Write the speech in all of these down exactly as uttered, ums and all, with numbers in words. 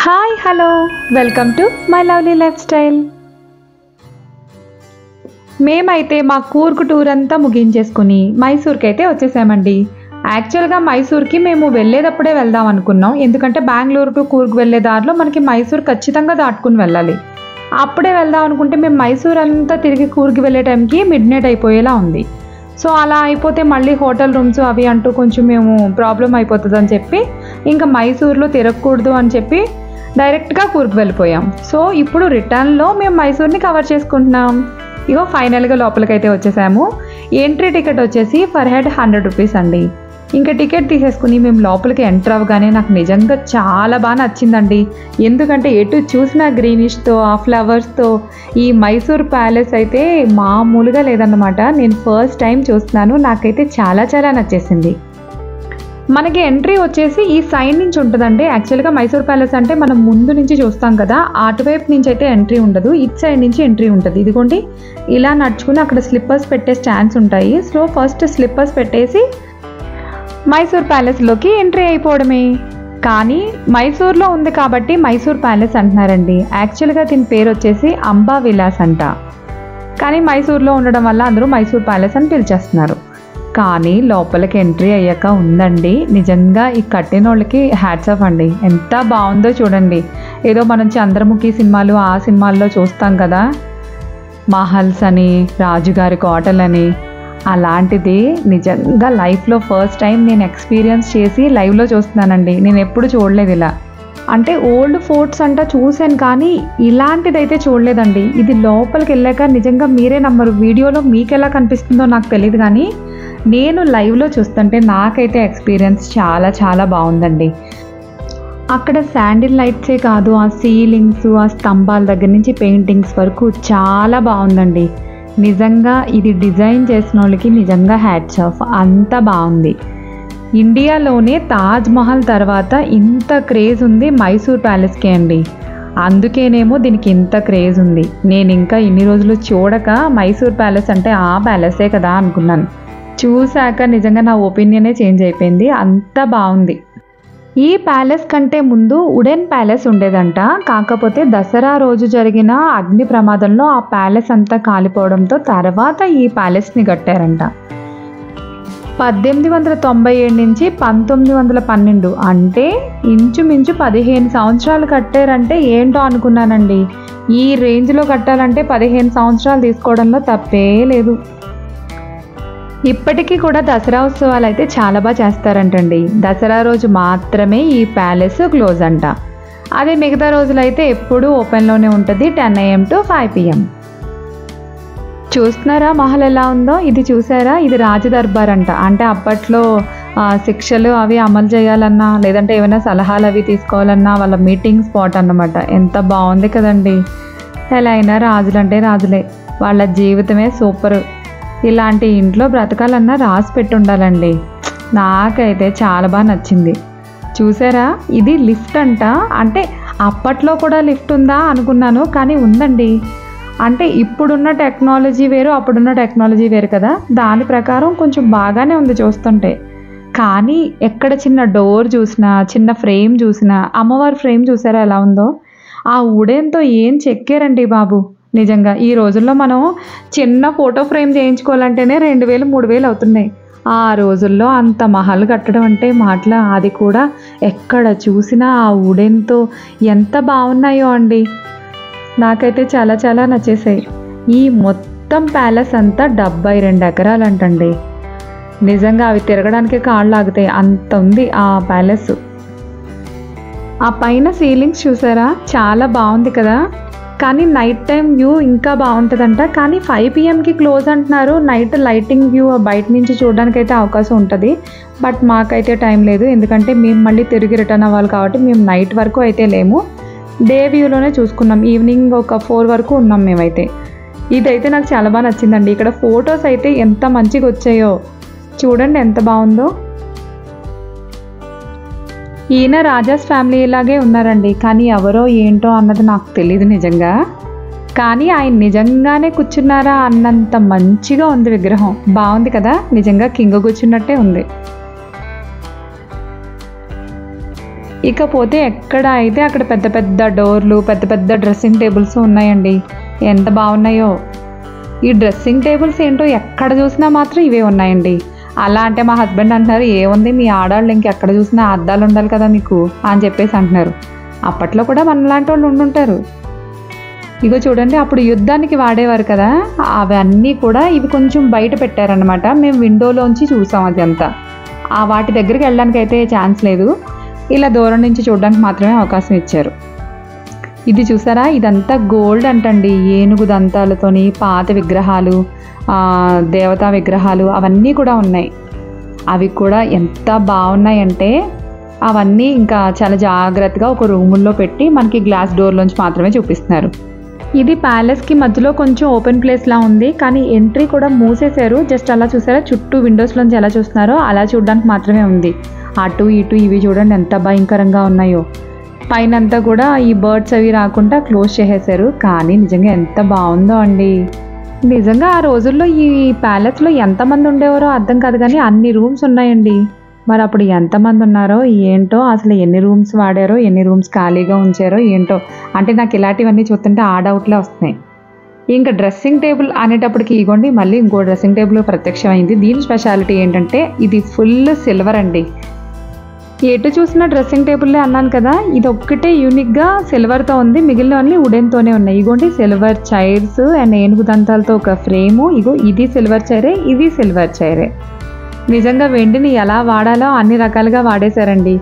Hi hello welcome to my lovely life style. మేమైతే మా Coorg tour అంతా ముగించేసుకుని మైసూర్కి అయితే వచ్చేసామండి. యాక్చువల్గా మైసూర్కి మేము వెళ్ళేటప్పుడే వెళ్దాం అనుకున్నాం, ఎందుకంటే బెంగళూరు టు కూర్గ్ వెళ్ళే దారిలో మనకి మైసూర్ ఖచ్చితంగా దాటుకుని వెళ్ళాలి. అప్పుడే వెళ్దాం అనుకుంటే మేము మైసూర్ అంతా తిరిగి కూర్గ్ వెళ్ళే టైంకి మిడ్ నైట్ అయిపోయేలా ఉంది. సో అలా అయిపోతే మళ్ళీ హోటల్ రూమ్స్ అవి అంటూ కొంచెం మేము ప్రాబ్లం అయిపోతుంది అని చెప్పి ఇంకా మైసూర్లో తిరగకూడదు అని చెప్పి డైరెక్ట్గా కూర్గ్ వెళ్ళిపోయాం. సో ఇప్పుడు రిటర్న్లో మేము మైసూర్ని కవర్ చేసుకుంటున్నాం. ఇగో ఫైనల్గా లోపలికైతే వచ్చేసాము. ఎంట్రీ టికెట్ వచ్చేసి పర్ హెడ్ హండ్రెడ్ రూపీస్ అండి. ఇంకా టికెట్ తీసేసుకుని మేము లోపలికి ఎంటర్ అవ్వగానే నాకు నిజంగా చాలా బాగా నచ్చిందండి. ఎందుకంటే ఎటు చూసిన గ్రీనిష్తో ఆ ఫ్లవర్స్తో ఈ మైసూర్ ప్యాలెస్ అయితే మామూలుగా లేదన్నమాట. నేను ఫస్ట్ టైం చూస్తున్నాను, నాకైతే చాలా చాలా నచ్చేసింది. మనకి ఎంట్రీ వచ్చేసి ఈ సైడ్ నుంచి ఉంటుందండి. యాక్చువల్గా మైసూర్ ప్యాలెస్ అంటే మనం ముందు నుంచి చూస్తాం కదా, అటువైపు నుంచి అయితే ఎంట్రీ ఉండదు, ఇటు సైడ్ నుంచి ఎంట్రీ ఉంటుంది. ఇదిగోండి ఇలా నడుచుకుని అక్కడ స్లిప్పర్స్ పెట్టే స్టాండ్స్ ఉంటాయి. సో ఫస్ట్ స్లిప్పర్స్ పెట్టేసి మైసూర్ ప్యాలెస్లోకి ఎంట్రీ అయిపోవడమే. కానీ మైసూర్లో ఉంది కాబట్టి మైసూర్ ప్యాలెస్ అంటున్నారండి. యాక్చువల్గా దీని పేరు వచ్చేసి అంబా విలాస్ అంట, కానీ మైసూర్లో ఉండడం వల్ల అందరూ మైసూర్ ప్యాలెస్ అని పిలిచేస్తున్నారు. కానీ లోపలికి ఎంట్రీ అయ్యాక ఉందండి, నిజంగా ఈ కట్టిన వాళ్ళకి హ్యాట్స్ ఆఫ్ అండి. ఎంత బాగుందో చూడండి. ఏదో మనం చంద్రముఖి సినిమాలు ఆ సినిమాల్లో చూస్తాం కదా, మహల్స్ అని రాజుగారి కోటలని, అలాంటిది నిజంగా లైఫ్లో ఫస్ట్ టైం నేను ఎక్స్పీరియన్స్ చేసి లైవ్లో చూస్తున్నానండి. నేను ఎప్పుడు చూడలేదు ఇలా. అంటే ఓల్డ్ ఫోర్ట్స్ అంట చూశాను, కానీ ఇలాంటిదైతే చూడలేదండి. ఇది లోపలికి వెళ్ళాక నిజంగా మీరే నమ్మరు. వీడియోలో మీకు ఎలా కనిపిస్తుందో నాకు తెలియదు, కానీ నేను లైవ్లో చూస్తుంటే నాకైతే ఎక్స్పీరియన్స్ చాలా చాలా బాగుందండి. అక్కడ శాండిల్ లైట్సే కాదు, ఆ సీలింగ్స్ ఆ స్తంభాల దగ్గర నుంచి పెయింటింగ్స్ వరకు చాలా బాగుందండి. నిజంగా ఇది డిజైన్ చేసిన వాళ్ళకి నిజంగా హ్యాట్స్ ఆఫ్, అంత బాగుంది. ఇండియాలోనే తాజ్ మహల్ తర్వాత ఇంత క్రేజ్ ఉంది మైసూర్ ప్యాలెస్కే అండి. అందుకేనేమో దీనికి ఇంత క్రేజ్ ఉంది. నేను ఇంకా ఇన్ని రోజులు చూడక మైసూర్ ప్యాలెస్ అంటే ఆ ప్యాలెసే కదా అనుకున్నాను. చూశాక నిజంగా నా ఒపీనియనే చేంజ్ అయిపోయింది, అంత బాగుంది. ఈ ప్యాలెస్ కంటే ముందు వుడెన్ ప్యాలెస్ ఉండేదంట. కాకపోతే దసరా రోజు జరిగిన అగ్ని ప్రమాదంలో ఆ ప్యాలెస్ అంతా కాలిపోవడంతో తర్వాత ఈ ప్యాలెస్ని కట్టారంట. పద్దెనిమిది వందల తొంభై ఏడు నుంచి పంతొమ్మిది వందల పన్నెండు అంటే ఇంచుమించు పదిహేను సంవత్సరాలు కట్టారంటే ఏంటో అనుకున్నానండి. ఈ రేంజ్లో కట్టాలంటే పదిహేను సంవత్సరాలు తీసుకోవడంలో తప్పే లేదు. ఇప్పటికీ కూడా దసరా ఉత్సవాలు అయితే చాలా బాగా చేస్తారంటండి. దసరా రోజు మాత్రమే ఈ ప్యాలెస్ క్లోజ్ అంట. అదే మిగతా రోజులైతే ఎప్పుడూ ఓపెన్లోనే ఉంటుంది, ten AM to five PM. చూస్తున్నారా మహల్ ఎలా ఉందో? ఇది చూసారా, ఇది రాజదర్బార్ అంట. అంటే అప్పట్లో శిక్షలు అవి అమలు చేయాలన్నా లేదంటే ఏమైనా సలహాలు అవి తీసుకోవాలన్నా వాళ్ళ మీటింగ్ స్పాట్ అన్నమాట. ఎంత బాగుంది కదండి. ఎలా అయినా రాజులు అంటే రాజులే, వాళ్ళ జీవితమే సూపర్. ఇలాంటి ఇంట్లో బ్రతకాలన్నా రాసి పెట్టి ఉండాలండి. నాకైతే చాలా బాగా నచ్చింది. చూసారా, ఇది లిఫ్ట్ అంట. అంటే అప్పట్లో కూడా లిఫ్ట్ ఉందా అనుకున్నాను, కానీ ఉందండి. అంటే ఇప్పుడున్న టెక్నాలజీ వేరు, అప్పుడున్న టెక్నాలజీ వేరు కదా, దాని ప్రకారం కొంచెం బాగానే ఉంది చూస్తుంటే. కానీ ఎక్కడ చిన్న డోర్ చూసినా, చిన్న ఫ్రేమ్ చూసినా, అమ్మవారి ఫ్రేమ్ చూసారా ఎలా ఉందో? ఆ వుడెన్తో ఏం చెక్కారండి బాబు. నిజంగా ఈ రోజుల్లో మనం చిన్న ఫోటో ఫ్రేమ్ చేయించుకోవాలంటేనే రెండు వేలు మూడు వేలు అవుతున్నాయి. ఆ రోజుల్లో అంత మహల్ కట్టడం అంటే మాటల, అది కూడా ఎక్కడ చూసినా ఆ వుడెన్తో ఎంత బాగున్నాయో అండి. నాకైతే చాలా చాలా నచ్చేసాయి. ఈ మొత్తం ప్యాలెస్ అంతా డెబ్బై రెండు ఎకరాలు అంటండి. నిజంగా అవి తిరగడానికి కాళ్ళు ఆగుతాయి, అంత ఉంది ఆ ప్యాలెస్. ఆ పైన సీలింగ్స్ చూసారా, చాలా బాగుంది కదా. కానీ నైట్ టైం వ్యూ ఇంకా బాగుంటుందంట. కానీ ఫైవ్ పిఎంకి క్లోజ్ అంటున్నారు. నైట్ లైటింగ్ వ్యూ బయట నుంచి చూడడానికి అయితే అవకాశం ఉంటుంది, బట్ మాకైతే టైం లేదు. ఎందుకంటే మేము మళ్ళీ తిరిగి రిటర్న్ అవ్వాలి కాబట్టి మేము నైట్ వరకు అయితే లేము, డే వ్యూలోనే చూసుకున్నాం. ఈవినింగ్ ఒక ఫోర్ వరకు ఉన్నాం మేమైతే. ఇదైతే నాకు చాలా బాగా నచ్చిందండి. ఇక్కడ ఫొటోస్ అయితే ఎంత మంచిగా వచ్చాయో చూడండి, ఎంత బాగుందో. ఈయన రాజాస్ ఫ్యామిలీ ఇలాగే ఉన్నారండి, కానీ ఎవరో ఏంటో అన్నది నాకు తెలియదు నిజంగా. కానీ ఆయన నిజంగానే కూర్చున్నారా అన్నంత మంచిగా ఉంది విగ్రహం. బాగుంది కదా, నిజంగా కింగ్ కూర్చున్నట్టే ఉంది. ఇకపోతే ఎక్కడ అయితే అక్కడ పెద్ద పెద్ద డోర్లు, పెద్ద పెద్ద డ్రెస్సింగ్ టేబుల్స్ ఉన్నాయండి. ఎంత బాగున్నాయో. ఈ డ్రెస్సింగ్ టేబుల్స్ ఏంటో ఎక్కడ చూసినా మాత్రం ఇవే ఉన్నాయండి. అలా అంటే మా హస్బెండ్ అంటున్నారు, ఏముంది మీ ఆడవాళ్ళు ఇంకెక్కడ చూసినా అద్దాలు ఉండాలి కదా మీకు అని చెప్పేసి అంటున్నారు. అప్పట్లో కూడా మనలాంటి వాళ్ళు ఉండుంటారు. ఇగో చూడండి, అప్పుడు యుద్ధానికి వాడేవారు కదా, అవన్నీ కూడా ఇవి కొంచెం బయట పెట్టారనమాట. మేము విండోలోంచి చూసాం అది అంతా. ఆ వాటి దగ్గరికి వెళ్ళడానికి అయితే ఛాన్స్ లేదు, ఇలా దూరం నుంచి చూడడానికి మాత్రమే అవకాశం ఇచ్చారు. ఇది చూసారా, ఇదంతా గోల్డ్ అంటండి. ఏనుగు దంతాలతోని పాత విగ్రహాలు, దేవతా విగ్రహాలు అవన్నీ కూడా ఉన్నాయి. అవి కూడా ఎంత బాగున్నాయంటే అవన్నీ ఇంకా చాలా జాగ్రత్తగా ఒక రూముల్లో పెట్టి మనకి గ్లాస్ డోర్లోంచి మాత్రమే చూపిస్తున్నారు. ఇది ప్యాలెస్కి మధ్యలో కొంచెం ఓపెన్ ప్లేస్లా ఉంది, కానీ ఎంట్రీ కూడా మూసేశారు. జస్ట్ అలా చూసారా, చుట్టూ విండోస్లోంచి ఎలా చూస్తున్నారో అలా చూడడానికి మాత్రమే ఉంది. అటు ఇటు ఇవి చూడండి ఎంత భయంకరంగా ఉన్నాయో. పైనంతా కూడా ఈ బర్డ్స్ అవి రాకుండా క్లోజ్ చేసేసారు. కానీ నిజంగా ఎంత బాగుందో అండి. నిజంగా ఆ రోజుల్లో ఈ ప్యాలెస్లో ఎంతమంది ఉండేవారో అర్థం కాదు, కానీ అన్ని రూమ్స్ ఉన్నాయండి. మరి అప్పుడు ఎంతమంది ఉన్నారో ఏంటో, అసలు ఎన్ని రూమ్స్ వాడారో, ఎన్ని రూమ్స్ ఖాళీగా ఉంచారో ఏంటో. అంటే నాకు ఇలాంటివన్నీ చూస్తుంటే ఆ డౌట్లే వస్తున్నాయి. ఇంకా డ్రెస్సింగ్ టేబుల్ అనేటప్పటికి ఇగోండి మళ్ళీ ఇంకో డ్రెస్సింగ్ టేబుల్ ప్రత్యక్షమైంది. దీని స్పెషాలిటీ ఏంటంటే ఇది ఫుల్ సిల్వర్ అండి. ఎటు చూసిన డ్రెస్సింగ్ టేబుల్లే అన్నాను కదా, ఇది ఒక్కటే యూనిక్గా సిల్వర్తో ఉంది, మిగిలినవన్నీ వుడెన్తోనే ఉన్నాయి. ఇగోండి సిల్వర్ చైర్స్ అండ్ ఏనుగు దంతాలతో ఒక ఫ్రేము. ఇగో ఇది సిల్వర్ చైరే, ఇది సిల్వర్ చైరే. నిజంగా వెండిని ఎలా వాడాలో అన్ని రకాలుగా వాడేశారండి,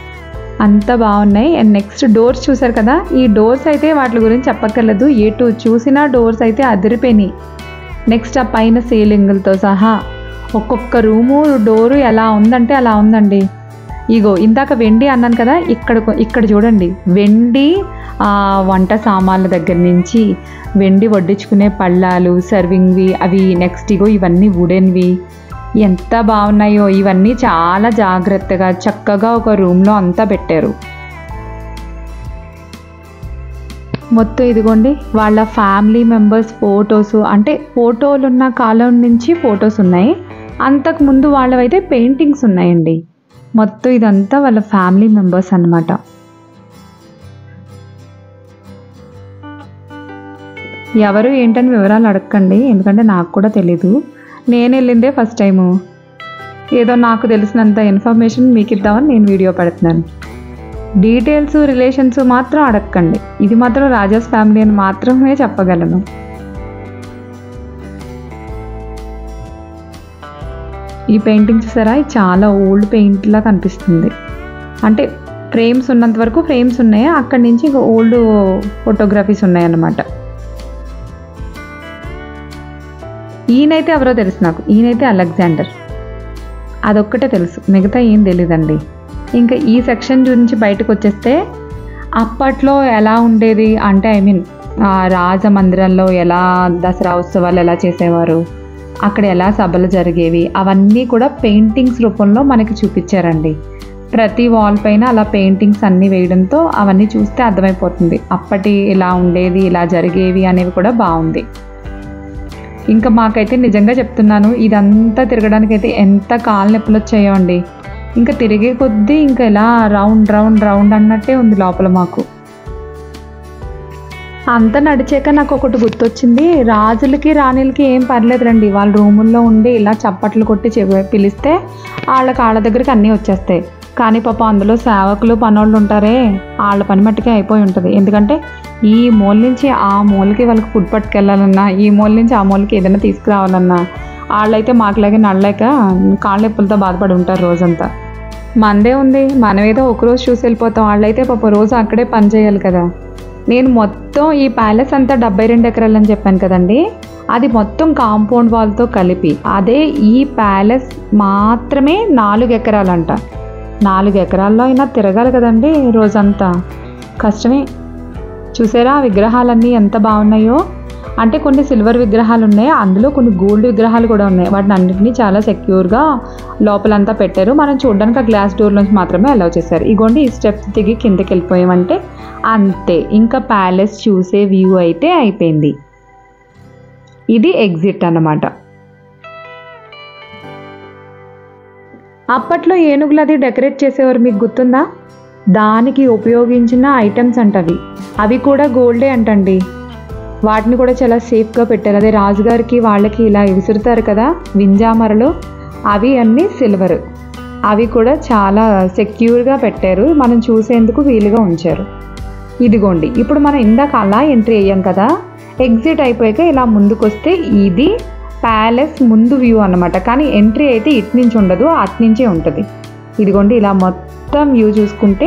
అంత బాగున్నాయి. అండ్ నెక్స్ట్ డోర్స్ చూసారు కదా, ఈ డోర్స్ అయితే వాటి గురించి చెప్పక్కర్లేదు, ఎటు చూసినా డోర్స్ అయితే అదిరిపోయినాయి. నెక్స్ట్ ఆ పైన సీలింగులతో సహా ఒక్కొక్క రూము డోరు ఎలా ఉందంటే అలా ఉందండి. ఇగో ఇందాక వెండి అన్నాను కదా, ఇక్కడ ఇక్కడ చూడండి వెండి వంట సామాన్ల దగ్గర నుంచి వెండి వడ్డించుకునే పళ్ళాలు, సర్వింగ్వి అవి. నెక్స్ట్ ఇగో ఇవన్నీ వుడెన్వి, ఎంత బాగున్నాయో. ఇవన్నీ చాలా జాగ్రత్తగా చక్కగా ఒక రూమ్లో అంతా పెట్టారు. మొత్తం ఇదిగోండి వాళ్ళ ఫ్యామిలీ మెంబర్స్ ఫొటోస్, అంటే ఫోటోలు ఉన్న కాలం నుంచి ఫొటోస్ ఉన్నాయి. అంతకుముందు వాళ్ళవైతే పెయింటింగ్స్ ఉన్నాయండి. మొత్తం ఇదంతా వాళ్ళ ఫ్యామిలీ మెంబర్స్ అన్నమాట. ఎవరు ఏంటని వివరాలు అడగండి, ఎందుకంటే నాకు కూడా తెలీదు. నేను వెళ్ళిందే ఫస్ట్ టైము. ఏదో నాకు తెలిసినంత ఇన్ఫర్మేషన్ మీకు ఇద్దామని నేను వీడియో పెడుతున్నాను. డీటెయిల్స్ రిలేషన్స్ మాత్రం అడగండి. ఇది మాత్రం రాజాస్ ఫ్యామిలీ అని మాత్రమే చెప్పగలను. ఈ పెయింటింగ్ చూసారా, ఇది చాలా ఓల్డ్ పెయింట్లా కనిపిస్తుంది. అంటే ఫ్రేమ్స్ ఉన్నంత వరకు ఫ్రేమ్స్ ఉన్నాయి, అక్కడి నుంచి ఓల్డ్ ఫోటోగ్రఫీస్ ఉన్నాయన్నమాట. ఈయనైతే ఎవరో తెలుసు నాకు, ఈయనైతే అలెగ్జాండర్, అదొక్కటే తెలుసు, మిగతా ఏం తెలీదండి. ఇంకా ఈ సెక్షన్ గురించి బయటకు వచ్చేస్తే అప్పట్లో ఎలా ఉండేది అంటే, ఐ మీన్ రాజమందిరంలో ఎలా దసరా ఉత్సవాలు ఎలా చేసేవారు, అక్కడ ఎలా సభలు జరిగేవి, అవన్నీ కూడా పెయింటింగ్స్ రూపంలో మనకి చూపించారండి. ప్రతి వాల్ పైన అలా పెయింటింగ్స్ అన్నీ వేయడంతో అవన్నీ చూస్తే అర్థమైపోతుంది అప్పటి ఇలా ఉండేది, ఇలా జరిగేవి అనేవి కూడా బాగుంది. ఇంకా మాకైతే నిజంగా చెప్తున్నాను, ఇదంతా తిరగడానికి అయితే ఎంత కాళ్ళ నొప్పులు వచ్చాయో అండి. ఇంకా తిరిగే కొద్దీ ఇంకా ఇలా రౌండ్ రౌండ్ రౌండ్ అన్నట్టే ఉంది లోపల మాకు. అంతా నడిచాక నాకు ఒకటి గుర్తొచ్చింది, రాజులకి రాణిలకి ఏం పర్లేదు రండి, వాళ్ళ రూముల్లో ఉండి ఇలా చప్పట్లు కొట్టి పిలిస్తే వాళ్ళ కాళ్ళ దగ్గరికి అన్నీ వచ్చేస్తాయి. కానీ పాపం అందులో సేవకులు పనోళ్ళు ఉంటారే, వాళ్ళ పని మట్టుకే అయిపోయి ఉంటుంది. ఎందుకంటే ఈ మూల నుంచి ఆ మూలకి వాళ్ళకి ఫుడ్ పట్టుకెళ్ళాలన్నా, ఈ మూల నుంచి ఆ మూలకి ఏదైనా తీసుకురావాలన్నా వాళ్ళైతే మాకులాగే నడలేక కాళ్ళ నొప్పులతో బాధపడి ఉంటారు రోజంతా. మనదే ఉంది, మనమేదో ఒకరోజు చూసి వెళ్ళిపోతాం, వాళ్ళైతే పాప రోజు అక్కడే పని చేయాలి కదా. నేను మొత్తం ఈ ప్యాలెస్ అంతా డెబ్బై రెండు ఎకరాలు అని చెప్పాను కదండి, అది మొత్తం కాంపౌండ్ వాల్తో కలిపి, అదే ఈ ప్యాలెస్ మాత్రమే నాలుగు ఎకరాలంట. నాలుగు ఎకరాల్లో అయినా తిరగాలి కదండి రోజంతా, కష్టమే. చూసారా ఆ విగ్రహాలన్నీ ఎంత బాగున్నాయో. అంటే కొన్ని సిల్వర్ విగ్రహాలు ఉన్నాయి, అందులో కొన్ని గోల్డ్ విగ్రహాలు కూడా ఉన్నాయి. వాటిని అన్నింటినీ చాలా సెక్యూర్గా లోపలంతా పెట్టారు. మనం చూడడానికి ఆ గ్లాస్ డోర్ నుంచి మాత్రమే అలౌ చేశారు. ఇగోండి ఈ స్టెప్స్ దిగి కిందకి వెళ్ళిపోయామంటే అంతే, ఇంకా ప్యాలెస్ చూసే వ్యూ అయితే అయిపోయింది. ఇది ఎగ్జిట్ అన్నమాట. అప్పట్లో ఏనుగులు అది డెకరేట్ చేసేవారు, మీకు గుర్తుందా? దానికి ఉపయోగించిన ఐటమ్స్ అంటవి, అవి కూడా గోల్డే అంటండి. వాటిని కూడా చాలా సేఫ్గా పెట్టారు. అదే రాజుగారికి వాళ్ళకి ఇలా విసురుతారు కదా వింజామరలు, అవి అన్నీ సిల్వర్. అవి కూడా చాలా సెక్యూర్గా పెట్టారు, మనం చూసేందుకు వీలుగా ఉంచారు. ఇదిగోండి, ఇప్పుడు మనం ఇందాక అలా ఎంట్రీ అయ్యాం కదా, ఎగ్జిట్ అయిపోయాక ఇలా ముందుకు వస్తే ఇది ప్యాలెస్ ముందు వ్యూ అన్నమాట. కానీ ఎంట్రీ అయితే ఇటు నుంచి ఉండదు, అటు నుంచే ఉంటుంది. ఇదిగోండి, ఇలా మొత్తం వ్యూ చూసుకుంటే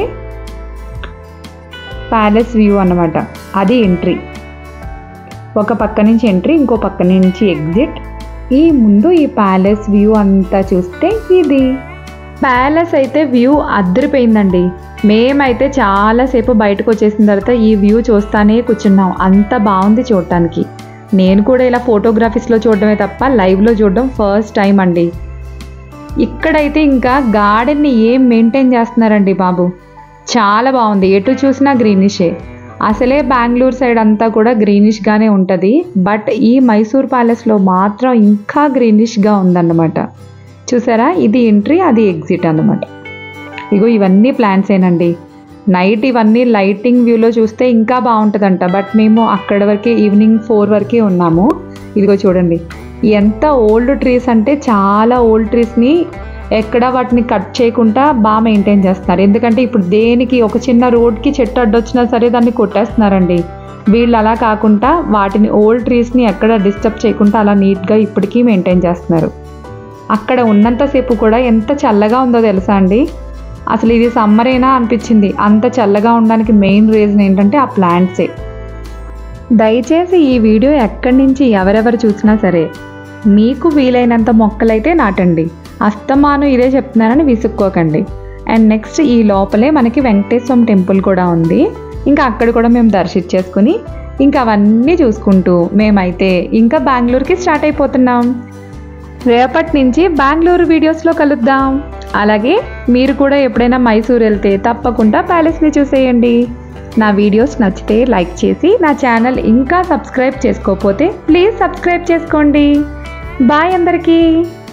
ప్యాలెస్ వ్యూ అన్నమాట. అది ఎంట్రీ, ఒక పక్క నుంచి ఎంట్రీ, ఇంకో పక్క నుంచి ఎగ్జిట్. ఈ ముందు ఈ ప్యాలెస్ వ్యూ అంతా చూస్తే ఇది ప్యాలెస్ అయితే వ్యూ అద్దరిపోయిందండి. మేమైతే చాలాసేపు బయటకు వచ్చేసిన తర్వాత ఈ వ్యూ చూస్తానే కూర్చున్నాం, అంత బాగుంది చూడటానికి. నేను కూడా ఇలా ఫోటోగ్రఫీస్లో చూడడమే తప్ప లైవ్లో చూడడం ఫస్ట్ టైం అండి. ఇక్కడైతే ఇంకా గార్డెన్ని ఏం మెయింటైన్ చేస్తున్నారండి బాబు, చాలా బాగుంది. ఎటు చూసినా గ్రీనిషే. అసలే బెంగళూరు సైడ్ అంతా కూడా గ్రీనిష్గానే ఉంటుంది, బట్ ఈ మైసూర్ ప్యాలెస్లో మాత్రం ఇంకా గ్రీనిష్గా ఉందన్నమాట. చూసారా, ఇది ఎంట్రీ, అది ఎగ్జిట్ అన్నమాట. ఇగో ఇవన్నీ ప్లాంట్స్ ఏనండి. నైట్ ఇవన్నీ లైటింగ్ వ్యూలో చూస్తే ఇంకా బాగుంటుందంట, బట్ మేము అక్కడ వరకే ఈవినింగ్ ఫోర్ వరకే ఉన్నాము. ఇదిగో చూడండి, ఎంత ఓల్డ్ ట్రీస్ అంటే చాలా ఓల్డ్ ట్రీస్ని ఎక్కడ వాటిని కట్ చేయకుండా బాగా మెయింటైన్ చేస్తున్నారు. ఎందుకంటే ఇప్పుడు దేనికి ఒక చిన్న రోడ్కి చెట్టు అడ్డొచ్చినా సరే దాన్ని కొట్టేస్తున్నారండి. వీళ్ళు అలా కాకుండా వాటిని ఓల్డ్ ట్రీస్ని ఎక్కడ డిస్టర్బ్ చేయకుండా అలా నీట్గా ఇప్పటికీ మెయింటైన్ చేస్తున్నారు. అక్కడ ఉన్నంతసేపు కూడా ఎంత చల్లగా ఉందో తెలుసా అండి. అసలు ఇది సమ్మరేనా అనిపించింది, అంత చల్లగా ఉండడానికి మెయిన్ రీజన్ ఏంటంటే ఆ ప్లాంట్సే. దయచేసి ఈ వీడియో ఎక్కడి నుంచి ఎవరెవరు చూసినా సరే మీకు వీలైనంత మొక్కలైతే నాటండి. అస్తమాను ఇదే చెప్తున్నానని విసుక్కోకండి. అండ్ నెక్స్ట్ ఈ లోపలే మనకి వెంకటేశ్వరం టెంపుల్ కూడా ఉంది. ఇంకా అక్కడ కూడా మేము దర్శించేసుకుని ఇంకా అవన్నీ చూసుకుంటూ మేమైతే ఇంకా బెంగళూరుకి స్టార్ట్ అయిపోతున్నాం. రేపటి నుంచి బెంగళూరు వీడియోస్లో కలుద్దాం. అలాగే మీరు కూడా ఎప్పుడైనా మైసూర్ వెళ్తే తప్పకుండా ప్యాలెస్ని చూసేయండి. నా వీడియోస్ నచ్చితే లైక్ చేసి నా ఛానల్ ఇంకా సబ్స్క్రైబ్ చేసుకోకపోతే ప్లీజ్ సబ్స్క్రైబ్ చేసుకోండి. బాయ్ అందరికీ.